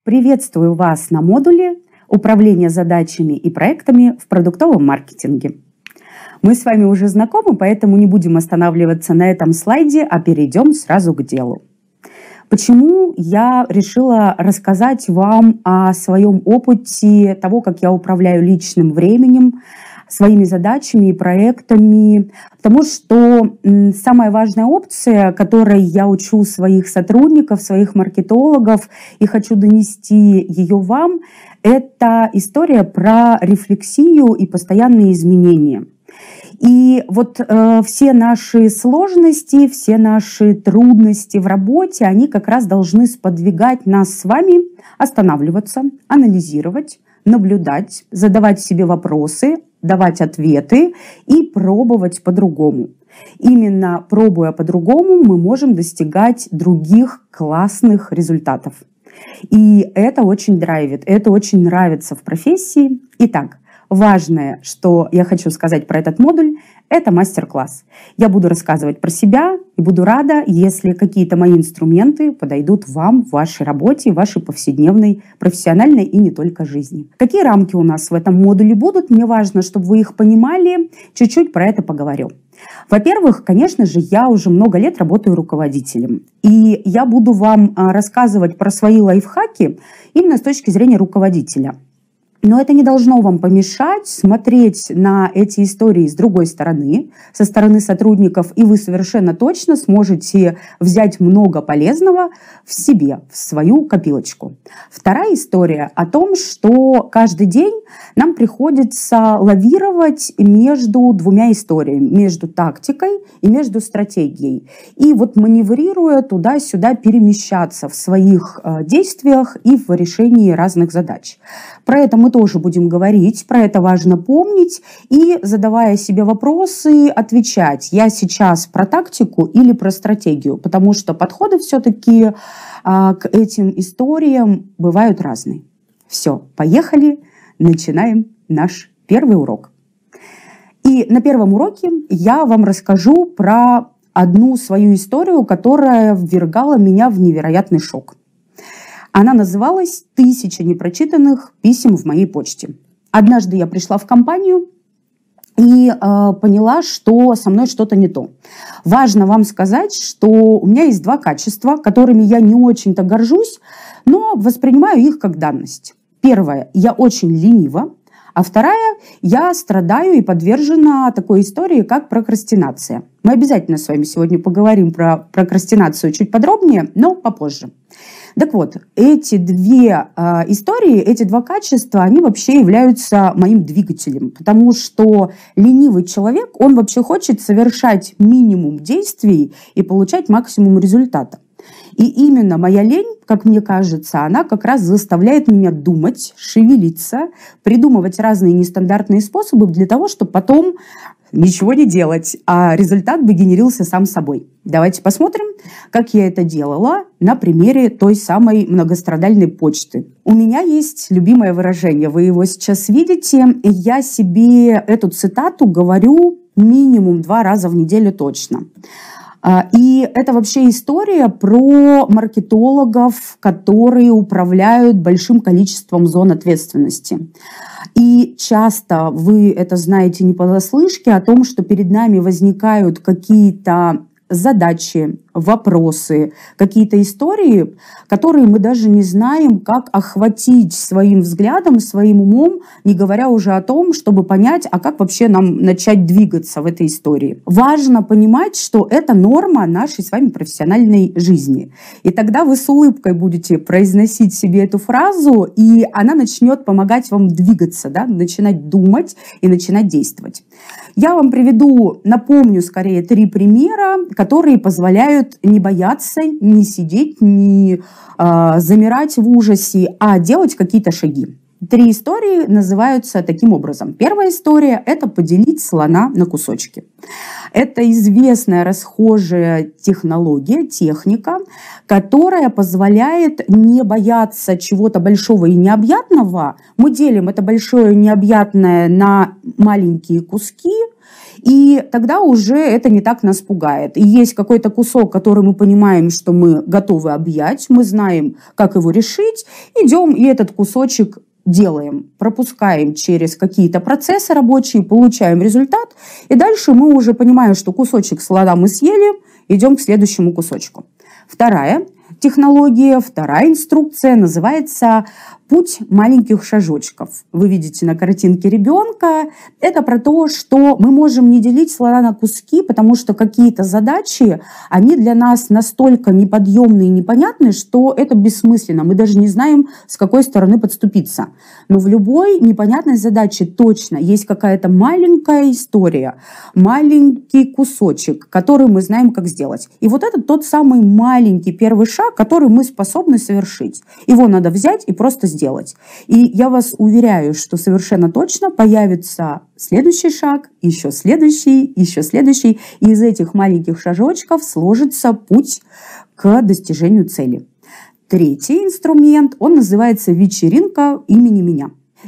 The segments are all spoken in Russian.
Приветствую вас на модуле «Управление задачами и проектами в продуктовом маркетинге». Мы с вами уже знакомы, поэтому не будем останавливаться на этом слайде, а перейдем сразу к делу. Почему я решила рассказать вам о своем опыте того, как я управляю личным временем, своими задачами и проектами? Потому что самая важная опция, которой я учу своих сотрудников, своих маркетологов и хочу донести ее вам, это история про рефлексию и постоянные изменения. И вот все наши сложности, все наши трудности в работе, они как раз должны сподвигать нас с вами останавливаться, анализировать, наблюдать, задавать себе вопросы, давать ответы и пробовать по-другому. Именно пробуя по-другому, мы можем достигать других классных результатов. И это очень драйвит, это очень нравится в профессии. Итак, важное, что я хочу сказать про этот модуль, это мастер-класс. Я буду рассказывать про себя и буду рада, если какие-то мои инструменты подойдут вам в вашей работе, в вашей повседневной, профессиональной и не только жизни. Какие рамки у нас в этом модуле будут? Мне важно, чтобы вы их понимали. Чуть-чуть про это поговорю. Во-первых, конечно же, я уже много лет работаю руководителем. И я буду вам рассказывать про свои лайфхаки именно с точки зрения руководителя. Но это не должно вам помешать смотреть на эти истории с другой стороны, со стороны сотрудников, и вы совершенно точно сможете взять много полезного в себе, в свою копилочку. Вторая история о том, что каждый день нам приходится лавировать между двумя историями, между тактикой и между стратегией. И вот маневрируя туда-сюда перемещаться в своих действиях и в решении разных задач. Про это мы тоже будем говорить, про это важно помнить и, задавая себе вопросы, отвечать, я сейчас про тактику или про стратегию, потому что подходы все-таки к этим историям бывают разные. Все, поехали, начинаем наш первый урок. И на первом уроке я вам расскажу про одну свою историю, которая ввергала меня в невероятный шок. Она называлась «1000 непрочитанных писем в моей почте». Однажды я пришла в компанию и поняла, что со мной что-то не то. Важно вам сказать, что у меня есть два качества, которыми я не очень-то горжусь, но воспринимаю их как данность. Первое, я очень ленива, а вторая, я страдаю и подвержена такой истории, как прокрастинация. Мы обязательно с вами сегодня поговорим про прокрастинацию чуть подробнее, но попозже. Так вот, эти две истории, эти два качества, они вообще являются моим двигателем, потому что ленивый человек, он вообще хочет совершать минимум действий и получать максимум результата. И именно моя лень, как мне кажется, она как раз заставляет меня думать, шевелиться, придумывать разные нестандартные способы для того, чтобы потом ничего не делать, а результат бы генерился сам собой. Давайте посмотрим, как я это делала на примере той самой многострадальной почты. У меня есть любимое выражение, вы его сейчас видите. Я себе эту цитату говорю минимум 2 раза в неделю точно. И это вообще история про маркетологов, которые управляют большим количеством зон ответственности. И часто вы это знаете не понаслышке о том, что перед нами возникают какие-то задачи, вопросы, какие-то истории, которые мы даже не знаем, как охватить своим взглядом, своим умом, не говоря уже о том, чтобы понять, а как вообще нам начать двигаться в этой истории. Важно понимать, что это норма нашей с вами профессиональной жизни. И тогда вы с улыбкой будете произносить себе эту фразу, и она начнет помогать вам двигаться, да, начинать думать и начинать действовать. Я вам напомню скорее 3 примера, которые позволяют не бояться, не сидеть, не замирать в ужасе, а делать какие-то шаги. 3 истории называются таким образом. Первая история – это поделить слона на кусочки. Это известная расхожая технология, техника, которая позволяет не бояться чего-то большого и необъятного. Мы делим это большое и необъятное на маленькие куски, И тогда уже это не так нас пугает. И есть какой-то кусок, который мы понимаем, что мы готовы объять, мы знаем, как его решить, идем и этот кусочек делаем, пропускаем через какие-то процессы рабочие, получаем результат, и дальше мы уже понимаем, что кусочек слона мы съели, идем к следующему кусочку. Вторая технология, вторая инструкция называется «Путь маленьких шажочков». Вы видите на картинке ребенка. Это про то, что мы можем не делить слона на куски, потому что какие-то задачи, они для нас настолько неподъемные и непонятные, что это бессмысленно. Мы даже не знаем, с какой стороны подступиться. Но в любой непонятной задаче точно есть какая-то маленькая история, маленький кусочек, который мы знаем, как сделать. И вот это тот самый маленький первый шаг, который мы способны совершить. Его надо взять и просто сделать. И я вас уверяю, что совершенно точно появится следующий шаг, еще следующий. И из этих маленьких шажочков сложится путь к достижению цели. Третий инструмент, он называется «Вечеринка имени меня».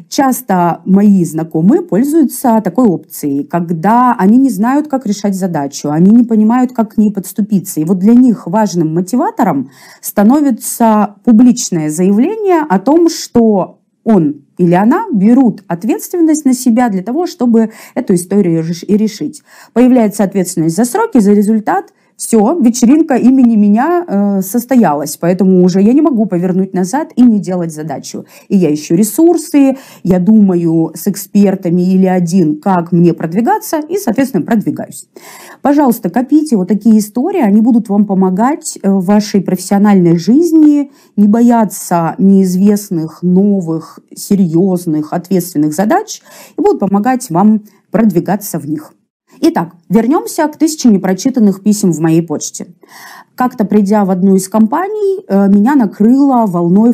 Часто мои знакомые пользуются такой опцией, когда они не знают, как решать задачу, они не понимают, как к ней подступиться. И вот для них важным мотиватором становится публичное заявление о том, что он или она берут ответственность на себя для того, чтобы эту историю и решить. Появляется ответственность за сроки, за результат. Все, вечеринка имени меня состоялась, поэтому уже я не могу повернуть назад и не делать задачу. И я ищу ресурсы, я думаю с экспертами или один, как мне продвигаться, и, соответственно, продвигаюсь. Пожалуйста, копите вот такие истории, они будут вам помогать в вашей профессиональной жизни, не бояться неизвестных, новых, серьезных, ответственных задач и будут помогать вам продвигаться в них. Итак, вернемся к 1000 непрочитанных писем в моей почте. Как-то придя в одну из компаний, меня накрыло волной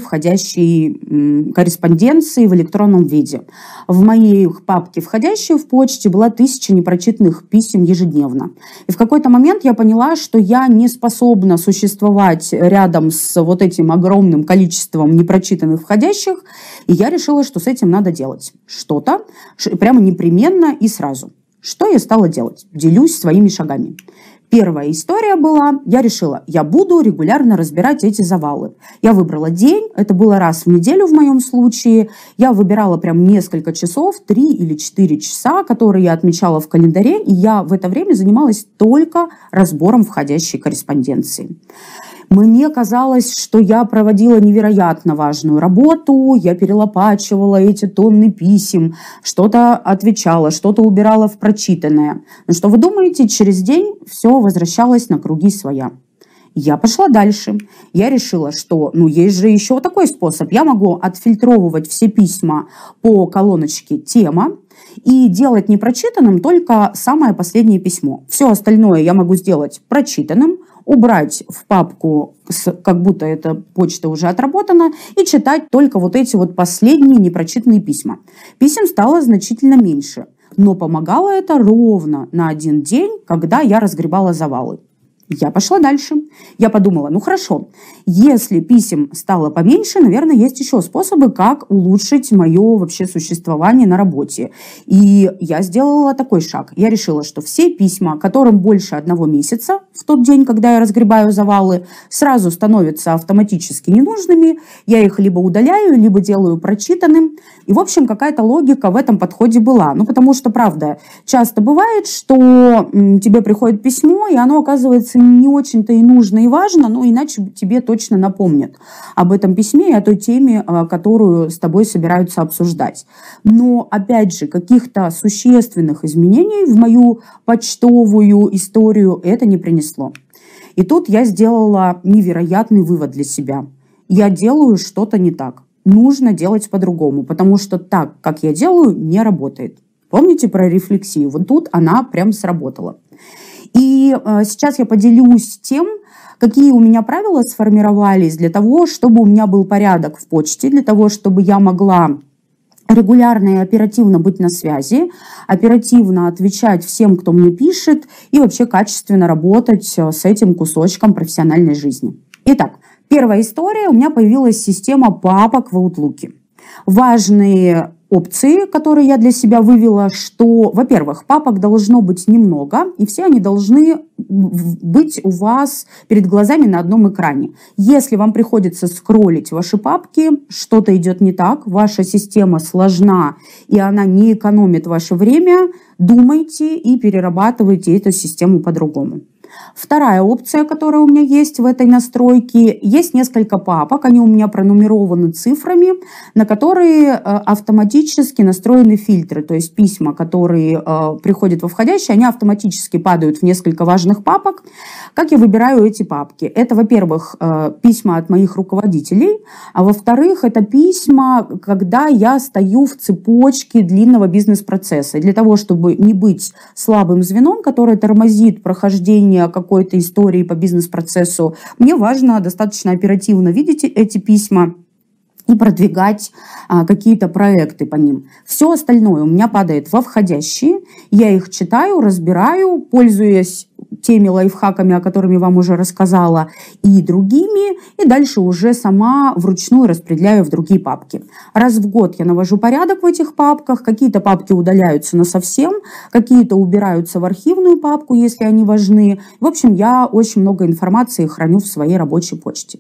входящей корреспонденции в электронном виде. В моей папке «Входящие в почте» было 1000 непрочитанных писем ежедневно. И в какой-то момент я поняла, что я не способна существовать рядом с вот этим огромным количеством непрочитанных входящих, и я решила, что с этим надо делать что-то, прямо непременно и сразу. Что я стала делать? Делюсь своими шагами. Первая история была, я решила, я буду регулярно разбирать эти завалы. Я выбрала день, это было раз в неделю в моем случае. Я выбирала прям несколько часов, 3 или 4 часа, которые я отмечала в календаре, и я в это время занималась только разбором входящей корреспонденции. Мне казалось, что я проводила невероятно важную работу, я перелопачивала эти тонны писем, что-то отвечала, что-то убирала в прочитанное. Но что вы думаете, через день все возвращалось на круги своя. Я пошла дальше. Я решила, что есть же еще такой способ. Я могу отфильтровывать все письма по колоночке «Тема» и делать непрочитанным только самое последнее письмо. Все остальное я могу сделать прочитанным, убрать в папку, как будто эта почта уже отработана, и читать только вот эти вот последние непрочитанные письма. Писем стало значительно меньше, но помогало это ровно на один день, когда я разгребала завалы. Я пошла дальше. Я подумала, хорошо, если писем стало поменьше, наверное, есть еще способы, как улучшить мое вообще существование на работе. И я сделала такой шаг. Я решила, что все письма, которым больше 1 месяца, в тот день, когда я разгребаю завалы, сразу становятся автоматически ненужными. Я их либо удаляю, либо делаю прочитанным. И, в общем, какая-то логика в этом подходе была. Потому что, правда, часто бывает, что тебе приходит письмо, и оно оказывается не очень-то и нужно, и важно, но иначе тебе точно напомнят об этом письме и о той теме, которую с тобой собираются обсуждать. Но, опять же, каких-то существенных изменений в мою почтовую историю это не принесло. И тут я сделала невероятный вывод для себя. Я делаю что-то не так. Нужно делать по-другому, потому что так, как я делаю, не работает. Помните про рефлексию? Вот тут она прям сработала. И сейчас я поделюсь тем, какие у меня правила сформировались для того, чтобы у меня был порядок в почте, для того, чтобы я могла регулярно и оперативно быть на связи, оперативно отвечать всем, кто мне пишет, и вообще качественно работать с этим кусочком профессиональной жизни. Итак, первая история. У меня появилась система папок в Outlook. Важные опции, которые я для себя вывела, что, во-первых, папок должно быть немного, и все они должны быть у вас перед глазами на одном экране. Если вам приходится скроллить ваши папки, что-то идет не так, ваша система сложна, и она не экономит ваше время, думайте и перерабатывайте эту систему по-другому. Вторая опция, которая у меня есть в этой настройке, есть несколько папок, они у меня пронумерованы цифрами, на которые автоматически настроены фильтры, то есть письма, которые приходят во входящие, они автоматически падают в несколько важных папок. Как я выбираю эти папки? Это, во-первых, письма от моих руководителей, а во-вторых, это письма, когда я стою в цепочке длинного бизнес-процесса. И для того, чтобы не быть слабым звеном, которое тормозит прохождение какой-то истории по бизнес-процессу, мне важно достаточно оперативно видеть эти письма и продвигать какие-то проекты по ним. Все остальное у меня падает во входящие, я их читаю, разбираю, пользуясь теми лайфхаками, о которых я вам уже рассказала, и другими, и дальше уже сама вручную распределяю в другие папки. Раз в год я навожу порядок в этих папках, какие-то папки удаляются насовсем, какие-то убираются в архивную папку, если они важны. В общем, я очень много информации храню в своей рабочей почте.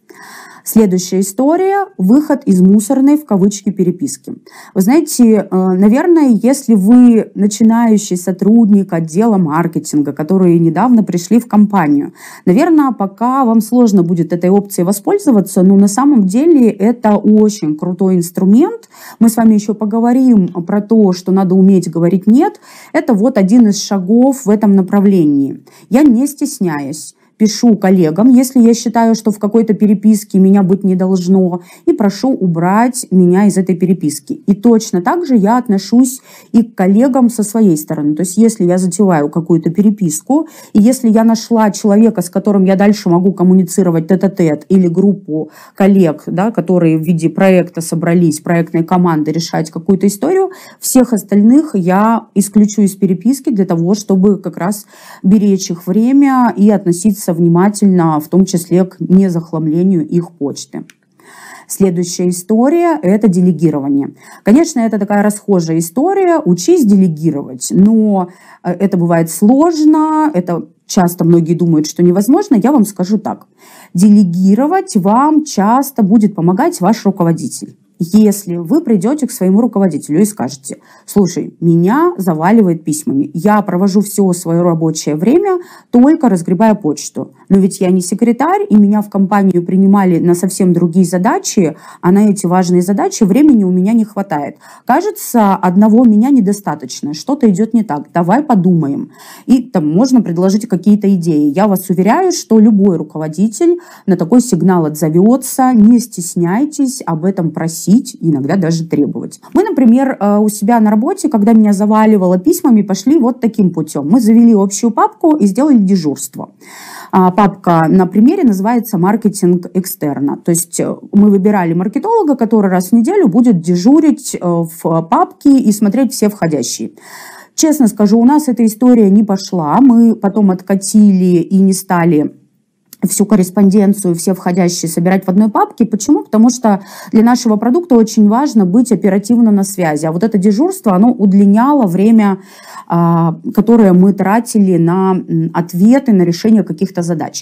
Следующая история – выход из мусорной, в кавычки, переписки. Вы знаете, наверное, если вы начинающий сотрудник отдела маркетинга, которые недавно пришли в компанию, наверное, пока вам сложно будет этой опцией воспользоваться, но на самом деле это очень крутой инструмент. Мы с вами еще поговорим про то, что надо уметь говорить «нет». Это вот один из шагов в этом направлении. Я не стесняюсь. Пишу коллегам, если я считаю, что в какой-то переписке меня быть не должно, и прошу убрать меня из этой переписки. И точно так же я отношусь и к коллегам со своей стороны. То есть если я затеваю какую-то переписку, и если я нашла человека, с которым я дальше могу коммуницировать тет-а-тет, или группу коллег, да, которые в виде проекта собрались, проектной команды решать какую-то историю, всех остальных я исключу из переписки для того, чтобы как раз беречь их время и относиться внимательно, в том числе к незахламлению их почты. Следующая история – это делегирование. Конечно, это такая расхожая история, учись делегировать, но это бывает сложно, это часто многие думают, что невозможно. Я вам скажу так. Делегировать вам часто будет помогать ваш руководитель. Если вы придете к своему руководителю и скажете: слушай, меня заваливает письмами, я провожу все свое рабочее время только разгребая почту, но ведь я не секретарь, и меня в компанию принимали на совсем другие задачи, а на эти важные задачи времени у меня не хватает. Кажется, одного меня недостаточно, что-то идет не так, давай подумаем. И там можно предложить какие-то идеи. Я вас уверяю, что любой руководитель на такой сигнал отзовется, не стесняйтесь об этом просить, иногда даже требовать. Мы, например, у себя на работе, когда меня заваливало письмами, пошли вот таким путем. Мы завели общую папку и сделали дежурство. Папка на примере называется «Маркетинг экстерна». То есть мы выбирали маркетолога, который раз в неделю будет дежурить в папке и смотреть все входящие. Честно скажу, у нас эта история не пошла. Мы потом откатили и не стали всю корреспонденцию, все входящие собирать в одной папке. Почему? Потому что для нашего продукта очень важно быть оперативно на связи. А вот это дежурство, оно удлиняло время, которое мы тратили на ответы, на решение каких-то задач.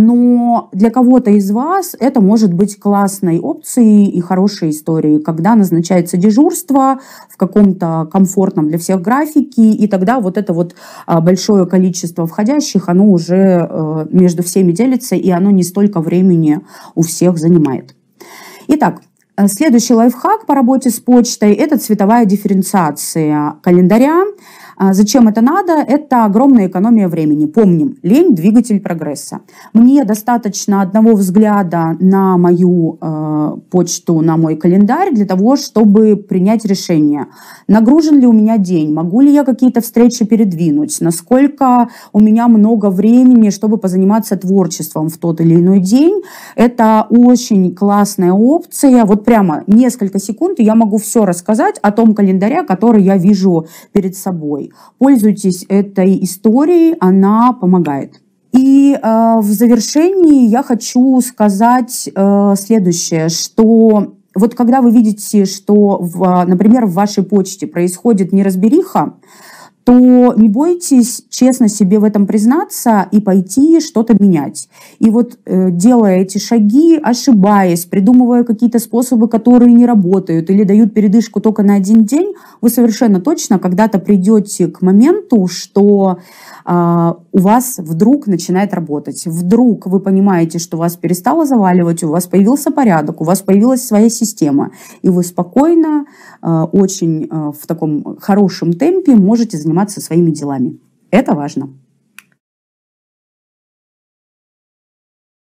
Но для кого-то из вас это может быть классной опцией и хорошей историей, когда назначается дежурство в каком-то комфортном для всех графике, и тогда вот это вот большое количество входящих, оно уже между всеми делится, и оно не столько времени у всех занимает. Итак, следующий лайфхак по работе с почтой – это цветовая дифференциация календаря. Зачем это надо? Это огромная экономия времени. Помним, лень – двигатель прогресса. Мне достаточно одного взгляда на мою почту, на мой календарь для того, чтобы принять решение. Нагружен ли у меня день? Могу ли я какие-то встречи передвинуть? Насколько у меня много времени, чтобы позаниматься творчеством в тот или иной день? Это очень классная опция. Вот прямо несколько секунд, и я могу все рассказать о том календаре, который я вижу перед собой. Пользуйтесь этой историей, она помогает. И в завершении я хочу сказать следующее, что вот когда вы видите, что, например, в вашей почте происходит неразбериха, то не бойтесь честно себе в этом признаться и пойти что-то менять. И вот делая эти шаги, ошибаясь, придумывая какие-то способы, которые не работают или дают передышку только на один день, вы совершенно точно когда-то придете к моменту, что у вас вдруг начинает работать. Вдруг вы понимаете, что вас перестало заваливать, у вас появился порядок, у вас появилась своя система, и вы спокойно, очень в таком хорошем темпе можете заниматься своими делами. Это важно.